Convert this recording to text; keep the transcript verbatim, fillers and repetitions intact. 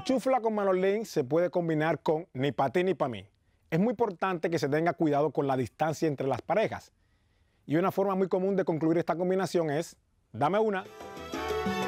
Enchúfala con Manolín se puede combinar con ni pa' ti ni pa' mí. Es muy importante que se tenga cuidado con la distancia entre las parejas. Y una forma muy común de concluir esta combinación es, dame una.